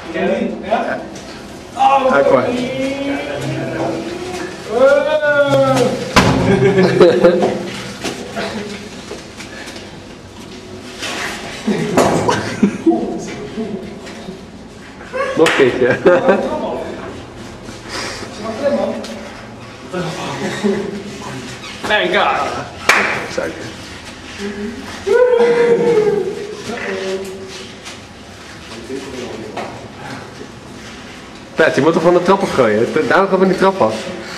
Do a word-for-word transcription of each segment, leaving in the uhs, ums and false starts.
Ja? Oh, Aqua. Nog een keertje. Thank God. Suiker. Pet, je moet toch van de trap afgooien? Daarom gaan we die trap af.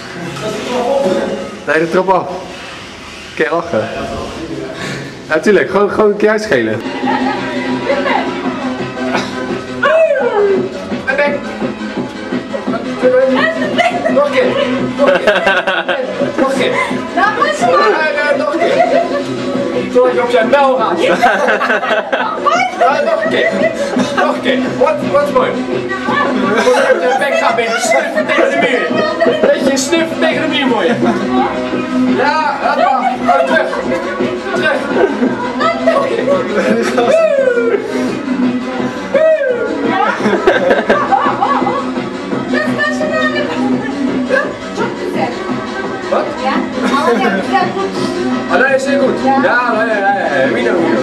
Nee, de trap af. Een keer lachen. Ja, tuurlijk. Gewoon, gewoon een keer uitschelen. Nog een keer. Nog een keer. Nog een keer. Nog een keer. Zodat je op zijn bel gaat. Ja, nog een keer. Nog een keer. Wat, wat is mooi? Zodat je op zijn bek gaat beetje snuffen tegen de muur. Beetje snuffen tegen de muur, mooi. Ja, laat maar. Oh, terug. Terug. Nog een keer. Wat? Ja? Oh, ja, dat is goed. Ah, dat is heel goed. Ja, ja, ja, ja, ja. Wie nou, wie nou?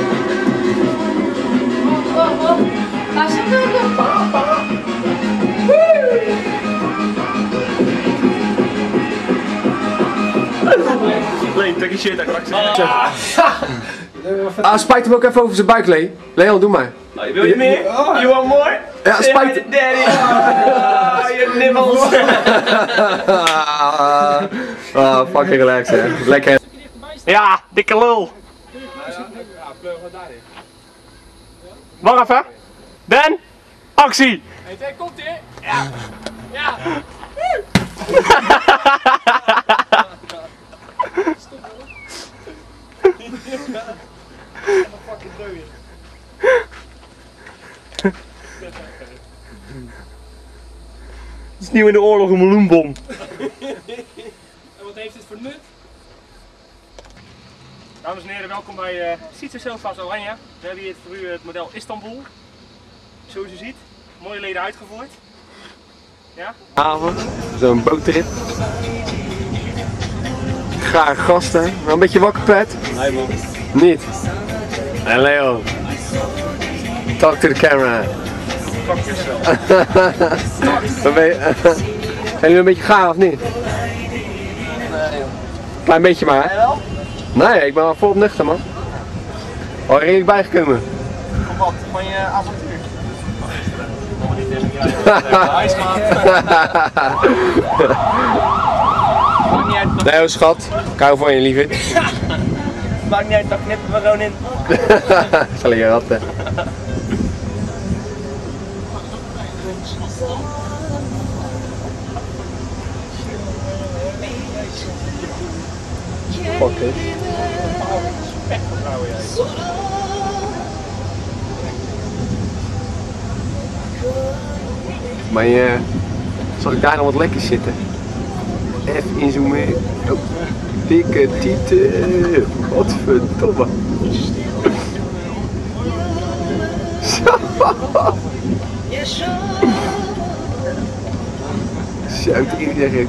Oh, oh. Waar zit het? Papa. Leen, trek je shit uit, Ah, spijt hem ook even over zijn buik, Lee. Leon, doe maar. Oh, wil je meer? You want more? Ja, spijt. Daddy. Oh, je nippels. Ah, fucking relax, hè. Lekker. Ja, dikke lul. Wacht even. Ben, actie. Hey, twee, komt ie. Ja. Ja. Stop hoor. Fucking deugen. Het is nieuw in de oorlog een meloenbom. En wat heeft dit voor nut? Dames en heren, welkom bij uh, Sietse Sofa's Oranje. We hebben hier voor u het model Istanbul. Zoals u ziet, mooie leden uitgevoerd. Ja? Avond, zo'n boottrip. Graag gasten, maar een beetje wakker, Pet? Nee man. Niet? En Leo. Talk to the camera. Pak jezelf. Dan ben je, zijn jullie een beetje gaar of niet? Nee joh. Klein beetje maar. Jij wel? Nee, ik ben wel volop nuchter, man. Al redelijk bijgekomen. Van wat? Van je avontuur? Kom niet tegen je ijsmaat. Maakt niet uit. Nee, schat. Ik hou van je, lieve. Maakt niet uit, dan knippen we gewoon in. Zal ik je ratten. Fuck it. Maar uh, zal ik daar nog wat lekker zitten? Even inzoomen. Oh, dikke tieten. Wat verdomme. Zo. Zo, het iedereen.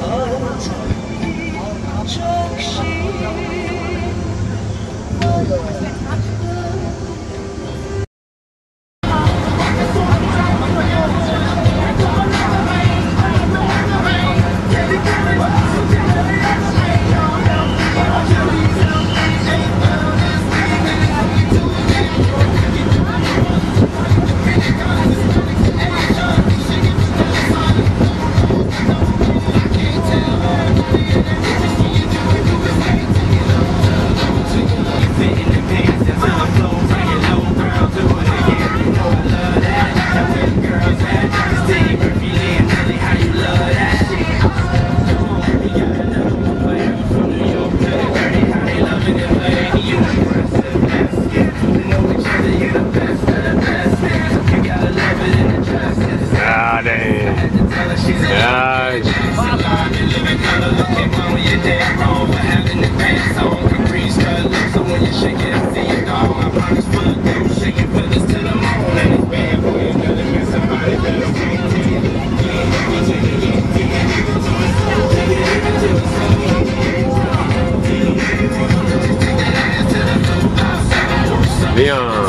Ja, nee. Ja. Bien.